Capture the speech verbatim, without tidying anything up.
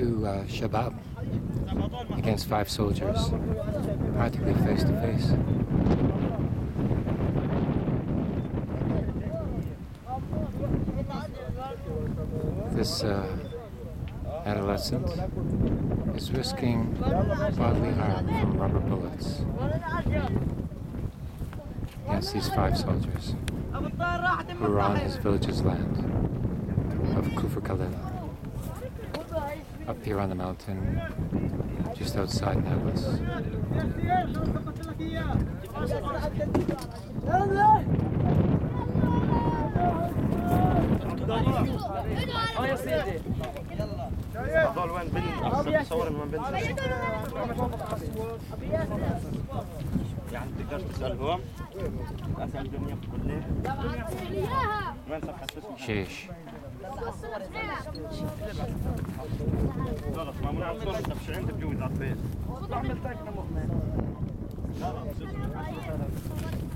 two uh, Shabab against five soldiers, practically face to face. This uh, adolescent is risking bodily harm from rubber bullets against these five soldiers who are on his village's land of Kufr Khalil, up here on the mountain just outside Nablus. هذول وين بن صور من بن يعني تقدر تسألهم أسأل الدنيا كلها وين صفحة شيش خلاص ما من عصور تبشعين تبجوز على البيت